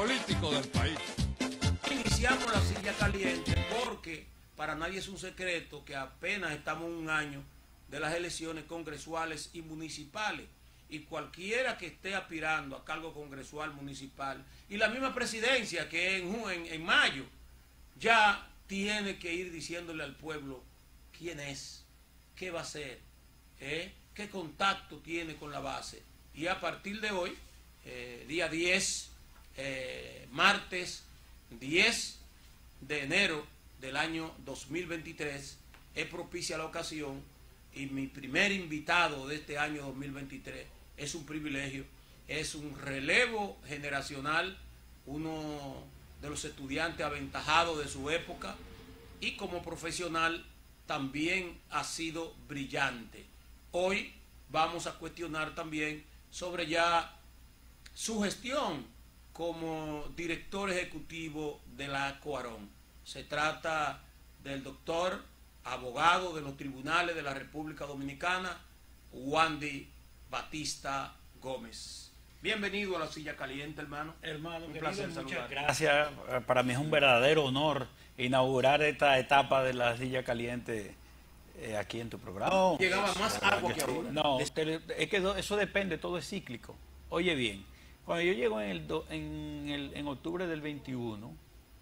político del país. Iniciamos la silla caliente porque para nadie es un secreto que apenas estamos un año de las elecciones congresuales y municipales, y cualquiera que esté aspirando a cargo congresual, municipal y la misma presidencia que en mayo, ya tiene que ir diciéndole al pueblo quién es, qué va a hacer, qué contacto tiene con la base. Y a partir de hoy, día 10, martes 10 de enero del año 2023, es propicia la ocasión, y mi primer invitado de este año 2023 es un privilegio, es un relevo generacional, uno de los estudiantes aventajados de su época, y como profesional también ha sido brillante. Hoy vamos a cuestionar también sobre ya su gestión como director ejecutivo de la Coarón. Se trata del doctor, abogado de los tribunales de la República Dominicana, Wandy Batista Gómez. Bienvenido a la silla caliente, hermano. Hermano, un querido, placer muchas saludarte. gracias. Para mí es un verdadero honor inaugurar esta etapa de la silla caliente aquí en tu programa. Llegaba más agua que ahora. No, es que eso depende, todo es cíclico. Oye bien, cuando yo llego en octubre del 21,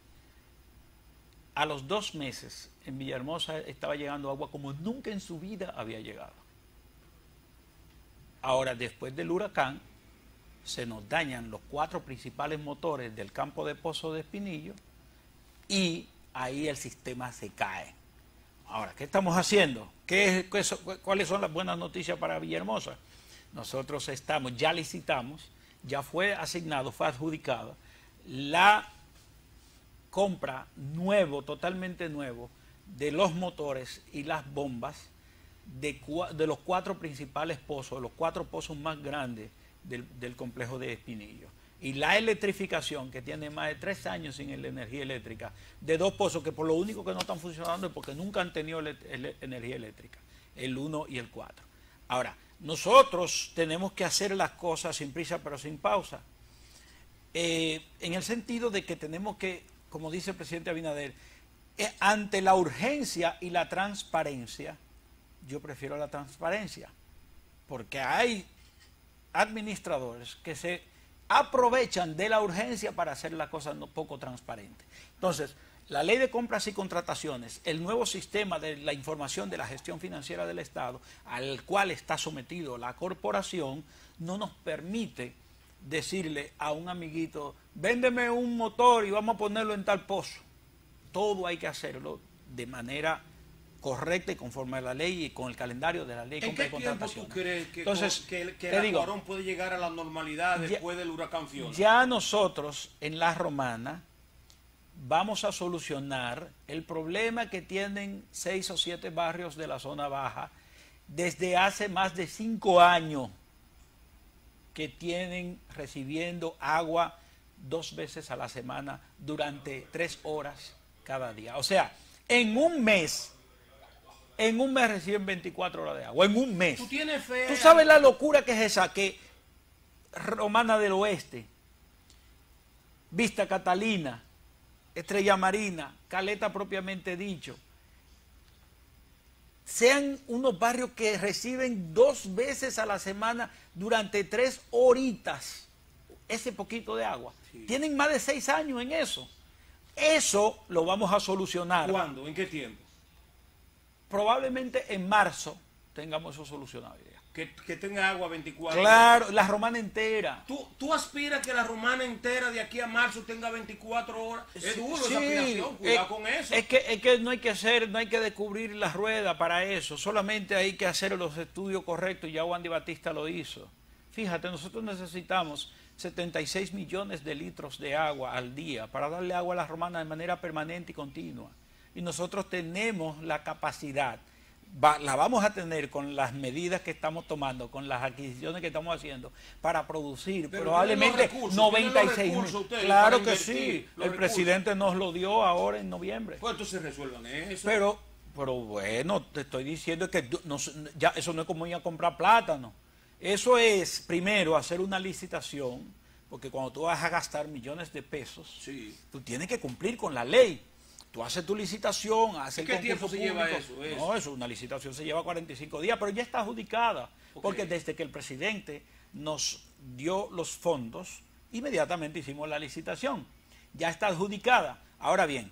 a los 2 meses en Villahermosa estaba llegando agua como nunca en su vida había llegado. Ahora, después del huracán, se nos dañan los 4 principales motores del campo de Pozo de Espinillo y ahí el sistema se cae. Ahora, ¿qué estamos haciendo? ¿Cuáles son las buenas noticias para Villahermosa? Nosotros ya licitamos, ya fue asignado, fue adjudicada la compra totalmente nuevo, de los motores y las bombas de los 4 principales pozos, los 4 pozos más grandes del complejo de Espinillo. Y la electrificación, que tiene más de 3 años sin energía eléctrica, de 2 pozos que por lo único que no están funcionando es porque nunca han tenido energía eléctrica, el 1 y el 4. Ahora, nosotros tenemos que hacer las cosas sin prisa pero sin pausa, en el sentido de que tenemos que, como dice el presidente Abinader, ante la urgencia y la transparencia, yo prefiero la transparencia, porque hay administradores que se aprovechan de la urgencia para hacer las cosas poco transparentes. Entonces, la ley de compras y contrataciones, el nuevo sistema de la información de la gestión financiera del Estado, al cual está sometido la corporación, no nos permite decirle a un amiguito, véndeme un motor y vamos a ponerlo en tal pozo. Todo hay que hacerlo de manera correcta y conforme a la ley y con el calendario de la ley de compra y contratación. ¿En qué tiempo tú crees Entonces, que la Coarón puede llegar a la normalidad después del huracán Fiona? Ya nosotros en La Romana vamos a solucionar el problema que tienen 6 o 7 barrios de la zona baja desde hace más de 5 años, que tienen recibiendo agua 2 veces a la semana durante 3 horas cada día. O sea, en un mes reciben 24 horas de agua, en un mes. ¿Tú tienes fe? ¿Tú sabes la locura que es esa? Que Romana del Oeste, Vista Catalina, Estrella Marina, Caleta propiamente dicho, sean unos barrios que reciben 2 veces a la semana durante 3 horitas ese poquito de agua. Sí. Tienen más de 6 años en eso. Eso lo vamos a solucionar. ¿Cuándo? ¿En qué tiempo? Probablemente en marzo tengamos eso solucionado ya. Que tenga agua 24 Claro, horas. la Romana entera. ¿Tú aspiras que la Romana entera de aquí a marzo tenga 24 horas? Es duro esa aspiración, cuidado con eso. Es que no hay que descubrir la rueda para eso, solamente hay que hacer los estudios correctos, y ya Wandy Batista lo hizo. Fíjate, nosotros necesitamos 76 millones de litros de agua al día para darle agua a la Romana de manera permanente y continua. Y nosotros tenemos la capacidad, la vamos a tener con las medidas que estamos tomando, con las adquisiciones que estamos haciendo, para producir pero probablemente 96 mil. Claro que sí, el presidente nos lo dio ahora en noviembre. Pues entonces resuelvan eso. Pero bueno, te estoy diciendo que ya eso no es como ir a comprar plátano. Eso es, primero, hacer una licitación porque cuando tú vas a gastar millones de pesos, Sí. tú tienes que cumplir con la ley. Tú haces tu licitación, haces el ¿Qué tiempo se lleva eso? No, eso, una licitación se lleva 45 días, pero ya está adjudicada. Porque desde que el presidente nos dio los fondos, inmediatamente hicimos la licitación. Ya está adjudicada. Ahora bien,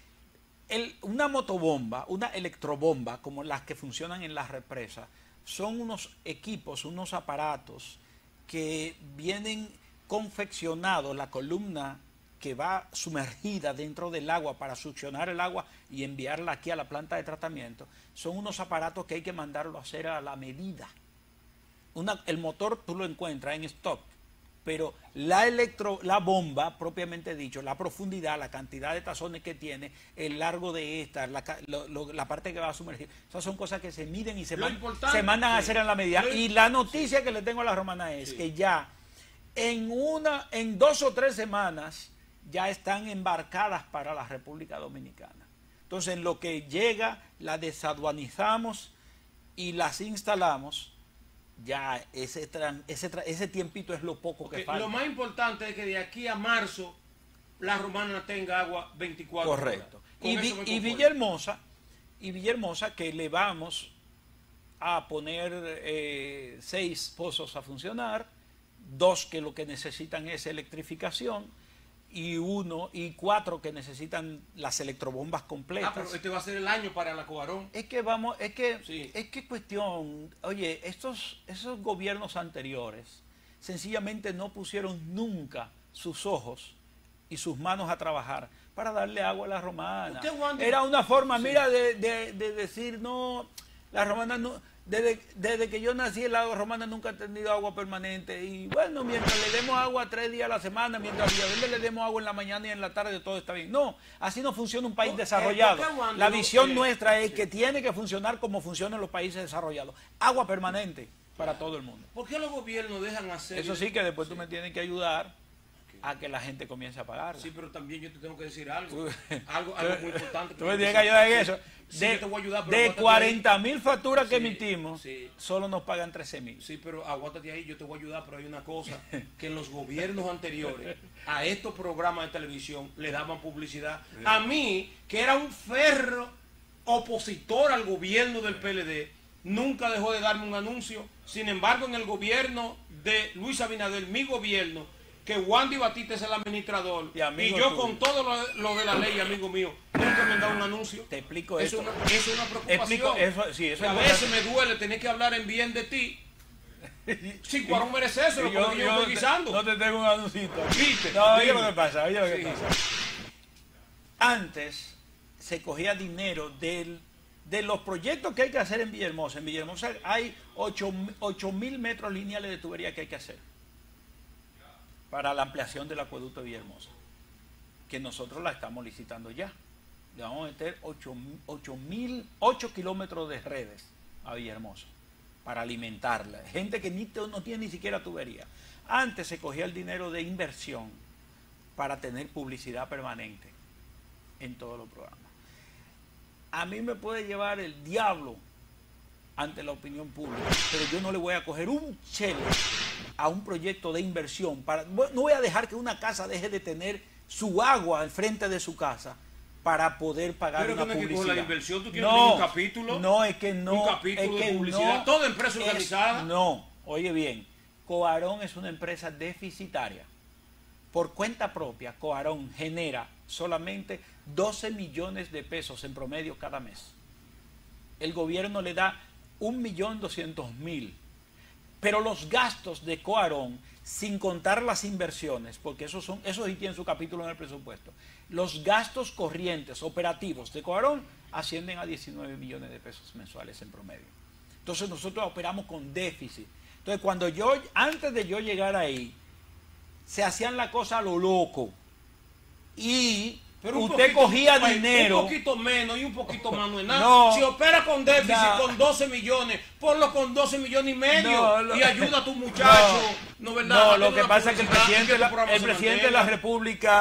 una motobomba, una electrobomba, como las que funcionan en las represas, son unos equipos, unos aparatos que vienen confeccionados, la columna que va sumergida dentro del agua para succionar el agua y enviarla aquí a la planta de tratamiento, son unos aparatos que hay que mandarlo a hacer a la medida. El motor tú lo encuentras en stock, pero la bomba, propiamente dicho, la profundidad, la cantidad de tazones que tiene, el largo de esta, la parte que va a sumergir, esas son cosas que se miden y se mandan a hacer en la medida. Y la noticia que le tengo a la romana es que ya en 2 o 3 semanas ya están embarcadas para la República Dominicana. Entonces, en lo que llega, la desaduanizamos y las instalamos, ya ese tiempito es lo poco que falta. Lo más importante es que de aquí a marzo la romana tenga agua 24 horas. Correcto. Y Villahermosa, que le vamos a poner 6 pozos a funcionar, 2 que lo que necesitan es electrificación, y 4 que necesitan las electrobombas completas. Pero este va a ser el año para la Coarón. Es que cuestión, oye, esos gobiernos anteriores sencillamente no pusieron nunca sus ojos y sus manos a trabajar para darle agua a la romana. Era una forma, mira, de decir, no, la romana no... Desde que yo nací, el agua romana nunca ha tenido agua permanente. Y bueno, mientras le demos agua 3 días a la semana, mientras a Villaverde le demos agua en la mañana y en la tarde, todo está bien. No, así no funciona un país desarrollado. La visión nuestra es que tiene que funcionar como funcionan los países desarrollados. Agua permanente para todo el mundo. ¿Por qué los gobiernos dejan hacer? Eso sí, que después tú me tienes que ayudar a que la gente comience a pagar. Sí, pero también yo te tengo que decir algo. Algo muy importante. Tú me tienes que ayudar en eso. Sí, yo te voy a ayudar, de 40.000 facturas que emitimos, solo nos pagan 13.000. Sí, pero aguántate ahí, yo te voy a ayudar, pero hay una cosa, que en los gobiernos anteriores, a estos programas de televisión le daban publicidad. A mí, que era un ferro opositor al gobierno del PLD, nunca dejó de darme un anuncio. Sin embargo, en el gobierno de Luis Abinader, mi gobierno, que Wandy Batista es el administrador y yo tuyo, con todo lo de la ley, amigo mío, nunca me han dado un anuncio. Te explico eso. Es una preocupación. Eso a veces me duele tener que hablar en bien de ti. Si Cuarón merece eso, yo estoy guisando. No te tengo un anuncio. ¿Viste? No, oye lo que pasa, pasa. Antes se cogía dinero de los proyectos que hay que hacer en Villahermosa. En Villahermosa hay 8.000 metros lineales de tubería que hay que hacer para la ampliación del acueducto de Villahermosa, que nosotros la estamos licitando ya. Le vamos a meter 8 kilómetros de redes a Villahermosa para alimentarla. Gente que no tiene ni siquiera tubería. Antes se cogía el dinero de inversión para tener publicidad permanente en todos los programas. A mí me puede llevar el diablo ante la opinión pública, pero yo no le voy a coger un chelo a un proyecto de inversión. No voy a dejar que una casa deje de tener su agua al frente de su casa para poder pagar una publicidad. Pero que con la inversión tú quieres tener un capítulo. No, es que no. Un capítulo de publicidad. No, toda empresa organizada. No, oye bien, Coarón es una empresa deficitaria. Por cuenta propia, Coarón genera solamente 12 millones de pesos en promedio cada mes. El gobierno le da 1.200.000. Pero los gastos de Coarón, sin contar las inversiones, porque esos sí tienen su capítulo en el presupuesto, los gastos corrientes, operativos de Coarón ascienden a 19 millones de pesos mensuales en promedio. Entonces nosotros operamos con déficit. Entonces antes de yo llegar ahí, se hacían la cosa a lo loco. Y pero usted cogía dinero. Un poquito menos y un poquito más no es nada. No, si opera con déficit con 12 millones, ponlo con 12 millones y medio y ayuda a tu muchacho. No, ¿verdad? No, lo que pasa es que el presidente de la República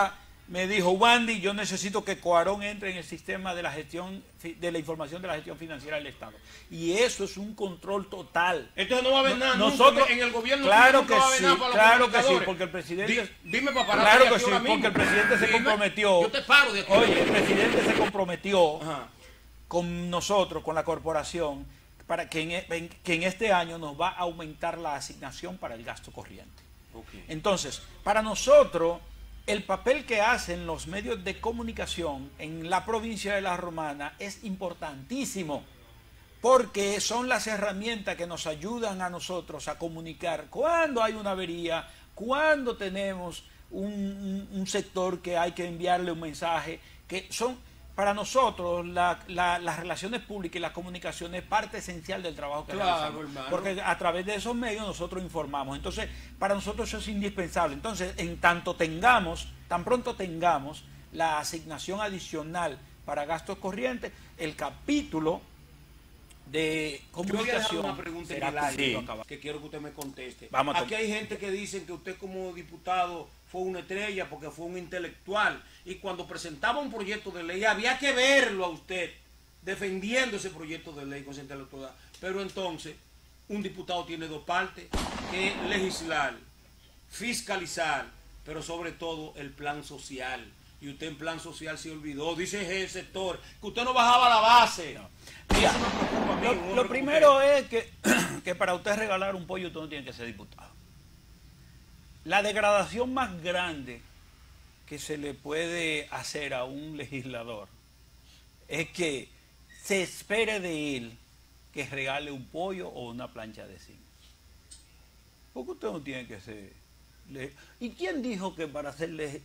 me dijo, Wandy, yo necesito que Cuarón entre en el sistema de la gestión, de la información de la gestión financiera del Estado. Y eso es un control total. Entonces no va a haber nada nosotros, nunca en el gobierno. Claro que va a haber sí, nada para claro que sí, porque el presidente... Dime para parar. Claro que sí, porque el presidente se comprometió. Yo te paro de aquí. Oye, el presidente se comprometió Ajá. con nosotros, con la corporación, para que en este año nos va a aumentar la asignación para el gasto corriente. Okay. Entonces, para nosotros, el papel que hacen los medios de comunicación en la provincia de La Romana es importantísimo, porque son las herramientas que nos ayudan a nosotros a comunicar cuando hay una avería, cuando tenemos un sector que hay que enviarle un mensaje, que son... Para nosotros, las relaciones públicas y las comunicaciones es parte esencial del trabajo que realizamos. Hermano. Porque a través de esos medios nosotros informamos. Entonces, para nosotros eso es indispensable. Entonces, tan pronto tengamos la asignación adicional para gastos corrientes, el capítulo de comunicación... Yo voy a dejar una pregunta en el aire que quiero que usted me conteste. Aquí hay gente que dice que usted como diputado fue una estrella porque fue un intelectual, y cuando presentaba un proyecto de ley había que verlo a usted defendiendo ese proyecto de ley con esa intelectualidad. Pero entonces un diputado tiene dos partes, que es legislar, fiscalizar, pero sobre todo el plan social. Y usted en plan social se olvidó, dice el sector, que usted no bajaba la base. No. Mira, eso me preocupa a mí, lo primero es que para usted regalar un pollo usted no tiene que ser diputado. La degradación más grande que se le puede hacer a un legislador es que se espere de él que regale un pollo o una plancha de zinc. Porque usted no tiene que ser... ¿Y quién dijo que para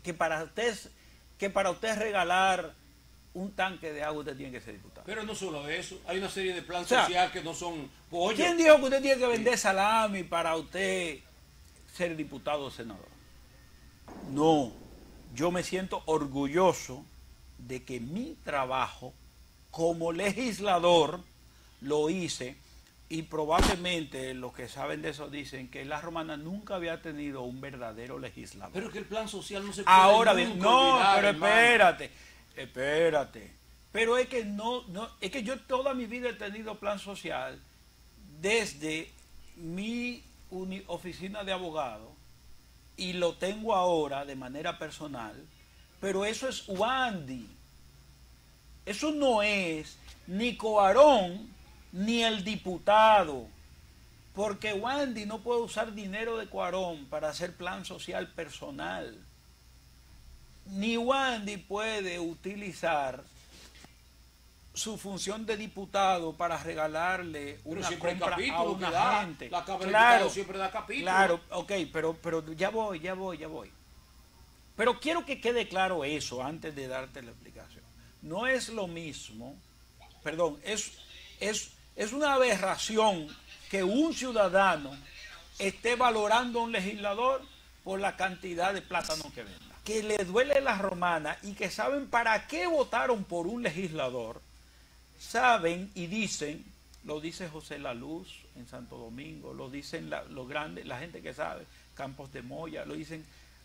usted regalar un tanque de agua usted tiene que ser diputado? Pero no solo eso, hay una serie de planes sociales que no son pollo. ¿Quién dijo que usted tiene que vender salami para usted ser diputado o senador? No, yo me siento orgulloso de que mi trabajo como legislador lo hice, y probablemente los que saben de eso dicen que La Romana nunca había tenido un verdadero legislador. Pero que el plan social no se puede ahora bien, no, olvidar, pero hermano. espérate. Pero es que es que yo toda mi vida he tenido plan social desde mi oficina de abogado, y lo tengo ahora de manera personal, pero eso es Wandy. Eso no es ni Cuarón ni el diputado, porque Wandy no puede usar dinero de Cuarón para hacer plan social personal, ni Wandy puede utilizar su función de diputado para regalarle una compra a una gente. La Cámara de Diputados siempre da capítulo. Claro, ok, pero ya voy. Pero quiero que quede claro eso antes de darte la explicación. No es lo mismo, perdón, es una aberración que un ciudadano esté valorando a un legislador por la cantidad de plátano que venda. Que le duele La Romana y que saben para qué votaron por un legislador, saben y dicen, lo dice José La Luz en Santo Domingo, lo dicen los grandes, la gente que sabe, Campos de Moya, lo dicen.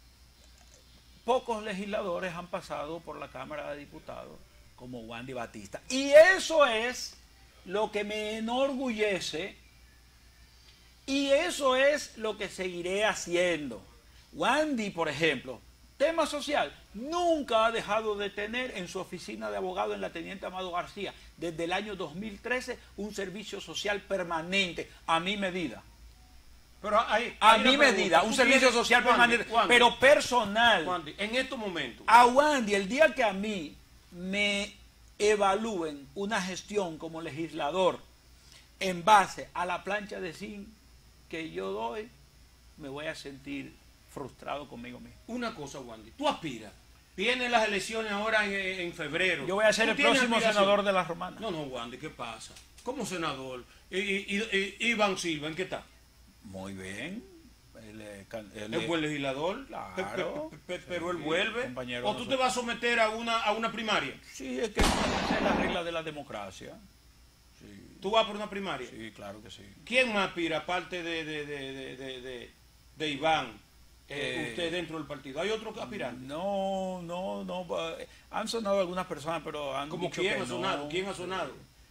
Pocos legisladores han pasado por la Cámara de Diputados como Wandy Batista. Y eso es lo que me enorgullece, y eso es lo que seguiré haciendo. Wandy, por ejemplo, tema social, nunca ha dejado de tener en su oficina de abogado en la Teniente Amado García, desde el año 2013, un servicio social permanente, a mi medida. Pero a mi medida, un servicio social permanente, pero personal. Wandy, en estos momentos. A Wandy, el día que a mí me evalúen una gestión como legislador en base a la plancha de zinc que yo doy, me voy a sentir frustrado conmigo mismo. Una cosa, Wandy, tú aspiras. Vienen las elecciones ahora en febrero. Yo voy a ser el próximo senador de La Romana. No, Wandy, ¿qué pasa? ¿Cómo senador? Iván Silva, ¿en qué está? Muy bien. Es buen legislador, claro, pero él vuelve. ¿O tú no te vas a someter a una primaria? Sí, es que esa es la regla de la democracia. Sí. ¿Tú vas por una primaria? Sí, claro que sí. ¿Quién más aspira, aparte de Iván, usted dentro del partido? ¿Hay otro aspirante? No. Han sonado algunas personas, pero han ¿Cómo dicho quién que ha sonado? no. ¿Quién ha sonado?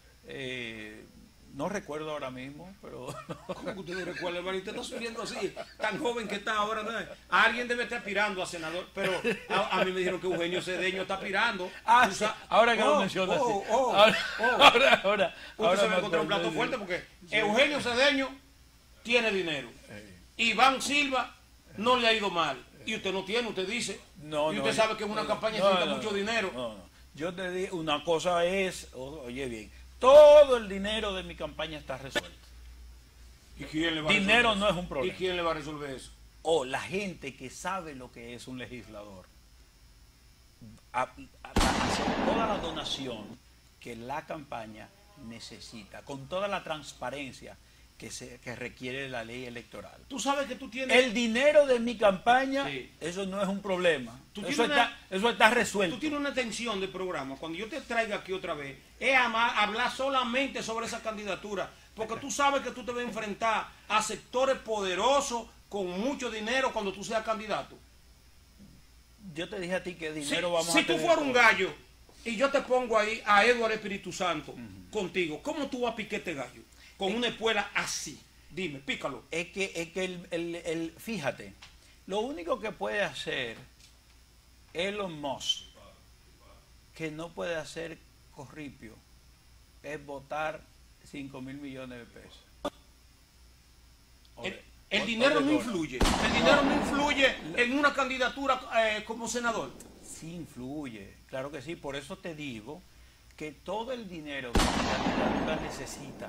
No recuerdo ahora mismo, pero... ¿Cómo que usted no recuerda, hermano? Usted está subiendo así, tan joven que está ahora, ¿no? Alguien debe estar aspirando a senador, pero a mí me dijeron que Eugenio Cedeño está aspirando. Ahora que lo mencionas. Ahora usted se va a encontrar un plato fuerte porque Eugenio Cedeño tiene dinero. Iván Silva no le ha ido mal. Y usted no tiene, usted dice. Y usted sabe que en una campaña necesita mucho dinero. No. Yo te digo, una cosa es, oye bien, todo el dinero de mi campaña está resuelto. ¿Y quién le va a dinero resolver no es un problema. ¿Y quién le va a resolver eso? O la gente que sabe lo que es un legislador. Hacer toda la donación que la campaña necesita, con toda la transparencia que requiere la ley electoral. Tú sabes que tú tienes... El dinero de mi campaña, sí, eso no es un problema. Eso está resuelto. Tú tienes una tensión de programa. Cuando yo te traiga aquí otra vez, es hablar solamente sobre esa candidatura. Porque tú sabes que tú te vas a enfrentar a sectores poderosos con mucho dinero cuando tú seas candidato. Yo te dije a ti que dinero vamos a tener. Si tú fueras un gallo y yo te pongo ahí a Eduardo Espíritu Santo contigo, ¿cómo tú vas a picar este gallo? Con una espuela así. Dime, pícalo. Es que fíjate, lo único que puede hacer Elon Musk, que no puede hacer Corripio, es votar 5.000 millones de pesos. El dinero no influye. El dinero no influye en una candidatura como senador. Sí influye, claro que sí. Por eso te digo que todo el dinero que la candidatura necesita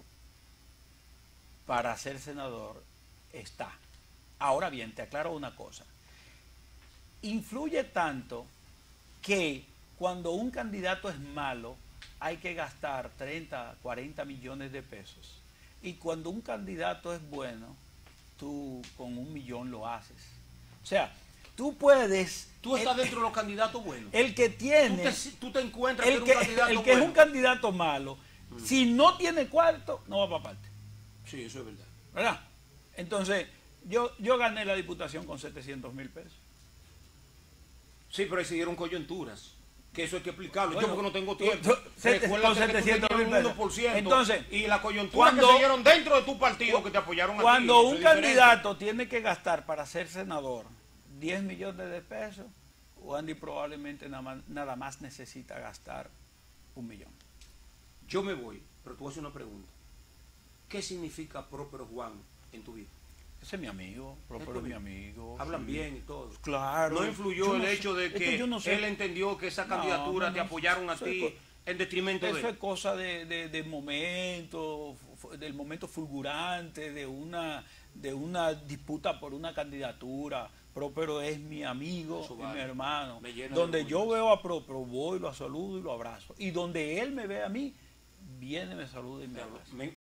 para ser senador está. Ahora bien, te aclaro una cosa. Influye tanto que cuando un candidato es malo hay que gastar 30, 40 millones de pesos. Y cuando un candidato es bueno, tú con 1 millón lo haces. O sea, tú puedes... Tú estás dentro de los candidatos buenos. El que tiene... Tú te encuentras que un candidato el que bueno. Es un candidato malo, si no tiene cuarto, no va para parte. Sí, eso es verdad. ¿Verdad? Entonces, yo gané la diputación con 700.000 pesos. Sí, pero ahí se dieron coyunturas. Que eso hay que explicarlo. Bueno, yo porque no tengo tiempo. Con 700.000 pesos. Entonces, y la coyuntura que se dieron dentro de tu partido que te apoyaron a ti. Cuando un candidato tiene que gastar para ser senador 10 millones de pesos, Wandy probablemente nada más necesita gastar 1 millón. Yo me voy, pero tú vas a hacer una pregunta. ¿Qué significa Próspero Juan en tu vida? Ese es mi amigo, Próspero es mi amigo. Hablan sí. bien y todo. Claro. ¿No influyó el hecho de que él entendió que esa candidatura te apoyaron a ti en detrimento de él? Eso es cosa de momento, del momento fulgurante, de una disputa por una candidatura. Próspero es mi amigo y mi hermano. Donde yo veo a Próspero, voy, lo saludo y lo abrazo. Y donde él me ve a mí, viene, me saluda y me abraza.